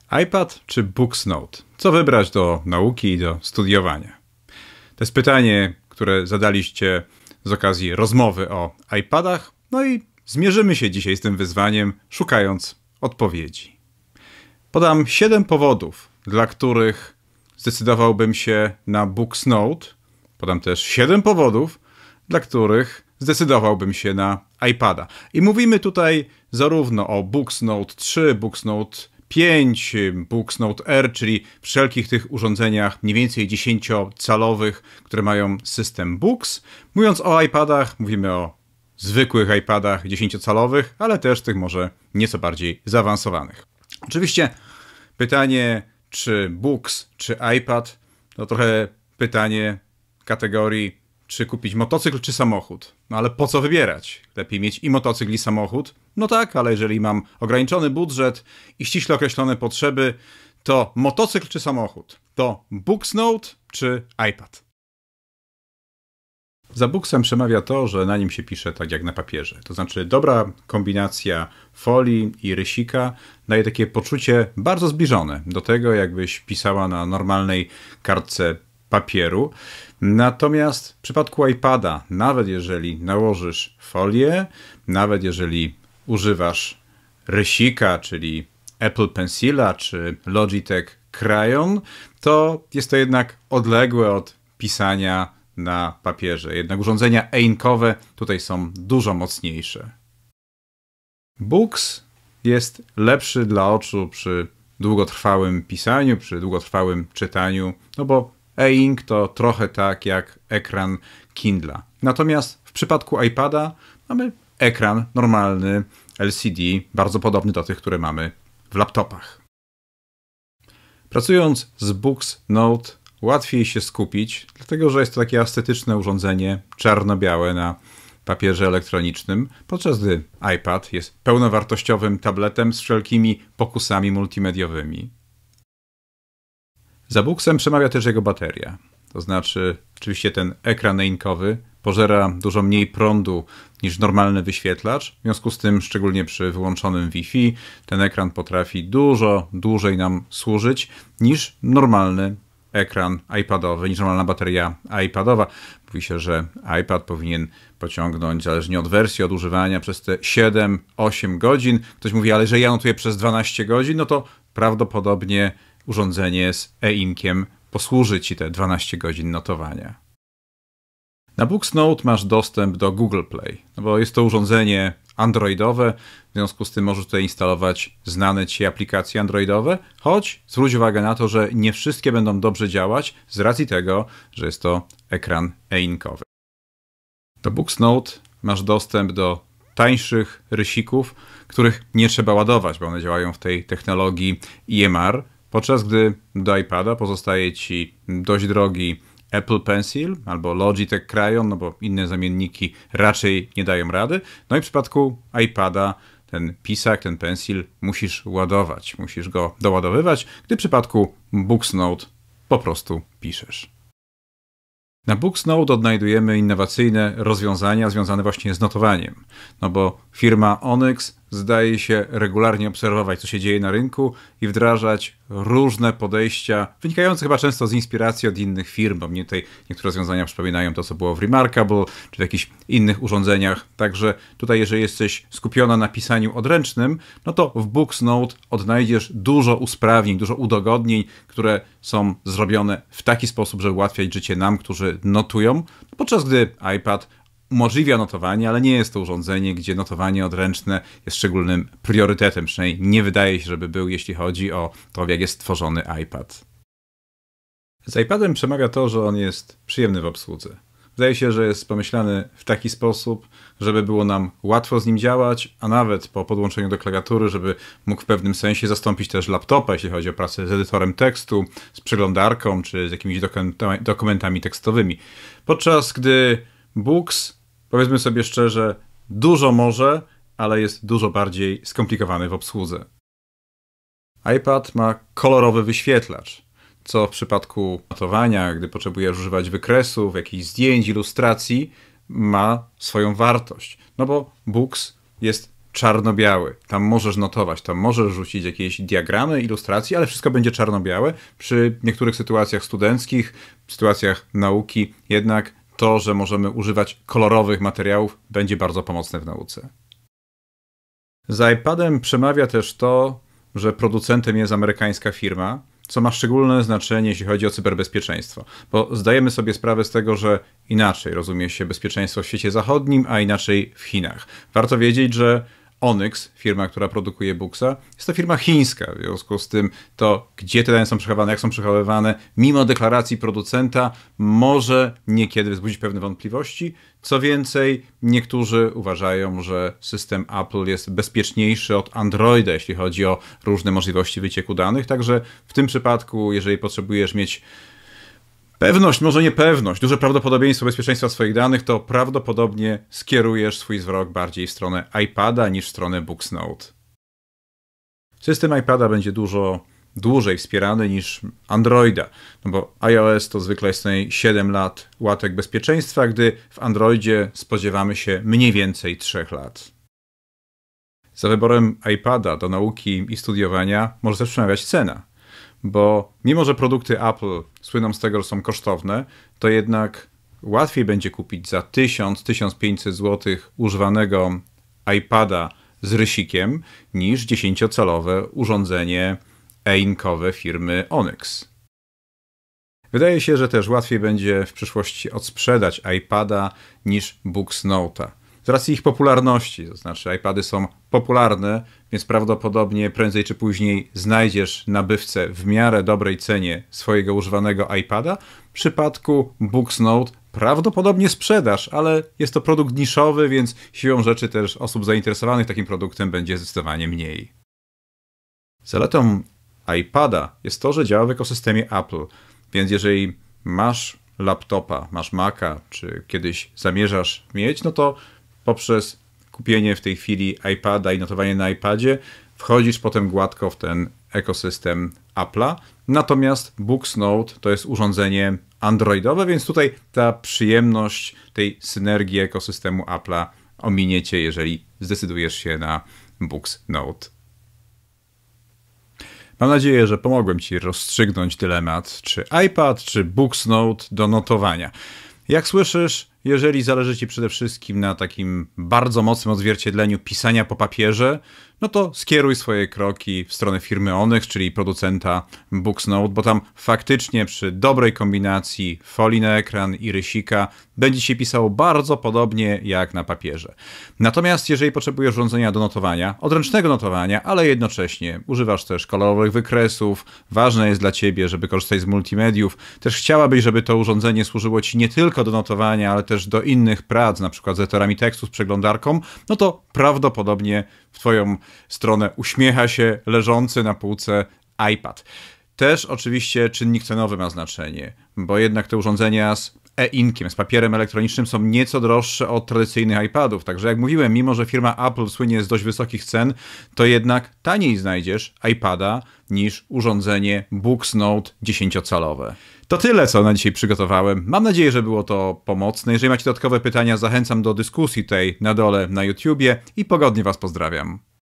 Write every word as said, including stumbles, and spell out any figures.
iPad czy Booksnote? Co wybrać do nauki i do studiowania? To jest pytanie, które zadaliście z okazji rozmowy o iPadach, no i zmierzymy się dzisiaj z tym wyzwaniem, szukając odpowiedzi. Podam siedem powodów, dla których zdecydowałbym się na Booksnote. Podam też siedem powodów, dla których zdecydowałbym się na iPada. I mówimy tutaj zarówno o Booksnote trzy, Booksnote pięć, Booksnote R, czyli wszelkich tych urządzeniach mniej więcej dziesięciocalowych, które mają system Books. Mówiąc o iPadach, mówimy o zwykłych iPadach dziesięciocalowych, ale też tych może nieco bardziej zaawansowanych. Oczywiście pytanie, czy Books, czy iPad, to trochę pytanie kategorii, czy kupić motocykl, czy samochód. No ale po co wybierać? Lepiej mieć i motocykl, i samochód? No tak, ale jeżeli mam ograniczony budżet i ściśle określone potrzeby, to motocykl czy samochód? To Booksnote czy iPad? Za Booksem przemawia to, że na nim się pisze tak jak na papierze. To znaczy dobra kombinacja folii i rysika daje takie poczucie bardzo zbliżone do tego, jakbyś pisała na normalnej kartce papieru. Natomiast w przypadku iPada, nawet jeżeli nałożysz folię, nawet jeżeli używasz rysika, czyli Apple Pencila czy Logitech Crayon, to jest to jednak odległe od pisania na papierze. Jednak urządzenia e-inkowe tutaj są dużo mocniejsze. Books jest lepszy dla oczu przy długotrwałym pisaniu, przy długotrwałym czytaniu, no bo e-ink to trochę tak jak ekran Kindla. Natomiast w przypadku iPada mamy ekran normalny L C D, bardzo podobny do tych, które mamy w laptopach. Pracując z Booksnote łatwiej się skupić, dlatego że jest to takie estetyczne urządzenie czarno-białe na papierze elektronicznym, podczas gdy iPad jest pełnowartościowym tabletem z wszelkimi pokusami multimediowymi. Za Booksem przemawia też jego bateria. To znaczy, oczywiście ten ekran e-inkowy pożera dużo mniej prądu niż normalny wyświetlacz. W związku z tym, szczególnie przy wyłączonym Wi-Fi, ten ekran potrafi dużo dłużej nam służyć niż normalny ekran iPadowy, niż normalna bateria iPadowa. Mówi się, że iPad powinien pociągnąć, zależnie od wersji, od używania, przez te siedem osiem godzin. Ktoś mówi, ale że ja notuję przez dwanaście godzin, no to prawdopodobnie urządzenie z e-inkiem posłuży ci te dwanaście godzin notowania. Na Booksnote masz dostęp do Google Play, no bo jest to urządzenie androidowe, w związku z tym możesz tutaj instalować znane ci aplikacje androidowe, choć zwróć uwagę na to, że nie wszystkie będą dobrze działać z racji tego, że jest to ekran e-inkowy. Do Booksnote masz dostęp do tańszych rysików, których nie trzeba ładować, bo one działają w tej technologii E M R, podczas gdy do iPada pozostaje ci dość drogi Apple Pencil albo Logitech Crayon, no bo inne zamienniki raczej nie dają rady. No i w przypadku iPada ten pisak, ten pencil musisz ładować, musisz go doładowywać, gdy w przypadku Booksnote po prostu piszesz. Na Booksnote odnajdujemy innowacyjne rozwiązania związane właśnie z notowaniem, no bo firma Onyx zdaje się regularnie obserwować, co się dzieje na rynku i wdrażać różne podejścia, wynikające chyba często z inspiracji od innych firm, bo mnie tutaj niektóre rozwiązania przypominają to, co było w Remarkable, czy w jakichś innych urządzeniach. Także tutaj, jeżeli jesteś skupiona na pisaniu odręcznym, no to w Booksnote odnajdziesz dużo usprawnień, dużo udogodnień, które są zrobione w taki sposób, żeby ułatwiać życie nam, którzy notują, podczas gdy iPad umożliwia notowanie, ale nie jest to urządzenie, gdzie notowanie odręczne jest szczególnym priorytetem. Przynajmniej nie wydaje się, żeby był, jeśli chodzi o to, jak jest stworzony iPad. Z iPadem przemawia to, że on jest przyjemny w obsłudze. Wydaje się, że jest pomyślany w taki sposób, żeby było nam łatwo z nim działać, a nawet po podłączeniu do klawiatury, żeby mógł w pewnym sensie zastąpić też laptopa, jeśli chodzi o pracę z edytorem tekstu, z przeglądarką, czy z jakimiś dokumentami tekstowymi. Podczas gdy Books, powiedzmy sobie szczerze, dużo może, ale jest dużo bardziej skomplikowany w obsłudze. iPad ma kolorowy wyświetlacz, co w przypadku notowania, gdy potrzebujesz używać wykresów, jakichś zdjęć, ilustracji, ma swoją wartość. No bo Books jest czarno-biały. Tam możesz notować, tam możesz rzucić jakieś diagramy, ilustracje, ale wszystko będzie czarno-białe. Przy niektórych sytuacjach studenckich, sytuacjach nauki, jednak to, że możemy używać kolorowych materiałów, będzie bardzo pomocne w nauce. Za iPadem przemawia też to, że producentem jest amerykańska firma, co ma szczególne znaczenie, jeśli chodzi o cyberbezpieczeństwo. Bo zdajemy sobie sprawę z tego, że inaczej rozumie się bezpieczeństwo w świecie zachodnim, a inaczej w Chinach. Warto wiedzieć, że Onyx, firma, która produkuje Booksa, jest to firma chińska. W związku z tym to, gdzie te dane są przechowywane, jak są przechowywane, mimo deklaracji producenta, może niekiedy wzbudzić pewne wątpliwości. Co więcej, niektórzy uważają, że system Apple jest bezpieczniejszy od Androida, jeśli chodzi o różne możliwości wycieku danych. Także w tym przypadku, jeżeli potrzebujesz mieć pewność, może nie pewność, duże prawdopodobieństwo bezpieczeństwa swoich danych, to prawdopodobnie skierujesz swój wzrok bardziej w stronę iPada niż w stronę Booksnote. System iPada będzie dużo dłużej wspierany niż Androida, no bo iOS to zwykle jest siedem lat łatek bezpieczeństwa, gdy w Androidzie spodziewamy się mniej więcej trzech lat. Za wyborem iPada do nauki i studiowania może też przemawiać cena. Bo mimo, że produkty Apple słyną z tego, że są kosztowne, to jednak łatwiej będzie kupić za tysiąc do tysiąca pięciuset złotych używanego iPada z rysikiem niż dziesięciocalowe urządzenie e-inkowe firmy Onyx. Wydaje się, że też łatwiej będzie w przyszłości odsprzedać iPada niż Booksnote'a. Z racji ich popularności, to znaczy iPady są popularne, więc prawdopodobnie prędzej czy później znajdziesz nabywcę w miarę dobrej cenie swojego używanego iPada. W przypadku Booksnote prawdopodobnie sprzedasz, ale jest to produkt niszowy, więc siłą rzeczy też osób zainteresowanych takim produktem będzie zdecydowanie mniej. Zaletą iPada jest to, że działa w ekosystemie Apple, więc jeżeli masz laptopa, masz Maca, czy kiedyś zamierzasz mieć, no to poprzez kupienie w tej chwili iPada i notowanie na iPadzie wchodzisz potem gładko w ten ekosystem Apple'a. Natomiast Booksnote to jest urządzenie androidowe, więc tutaj ta przyjemność tej synergii ekosystemu Apple'a ominie cię, jeżeli zdecydujesz się na Booksnote. Mam nadzieję, że pomogłem ci rozstrzygnąć dylemat, czy iPad, czy Booksnote do notowania. Jak słyszysz, jeżeli zależy ci przede wszystkim na takim bardzo mocnym odzwierciedleniu pisania po papierze, no to skieruj swoje kroki w stronę firmy Onyx, czyli producenta Booksnote, bo tam faktycznie przy dobrej kombinacji folii na ekran i rysika będzie się pisało bardzo podobnie jak na papierze. Natomiast jeżeli potrzebujesz urządzenia do notowania, odręcznego notowania, ale jednocześnie używasz też kolorowych wykresów, ważne jest dla ciebie, żeby korzystać z multimediów, też chciałabyś, żeby to urządzenie służyło ci nie tylko do notowania, ale też do innych prac, na przykład z edytorami tekstu, z przeglądarką, no to prawdopodobnie w twoją stronę uśmiecha się leżący na półce iPad. Też oczywiście czynnik cenowy ma znaczenie, bo jednak te urządzenia z e-inkiem, z papierem elektronicznym są nieco droższe od tradycyjnych iPadów. Także jak mówiłem, mimo że firma Apple słynie z dość wysokich cen, to jednak taniej znajdziesz iPada niż urządzenie Booksnote dziesięciocalowe. To tyle, co na dzisiaj przygotowałem. Mam nadzieję, że było to pomocne. Jeżeli macie dodatkowe pytania, zachęcam do dyskusji tej na dole na YouTubie i pogodnie was pozdrawiam.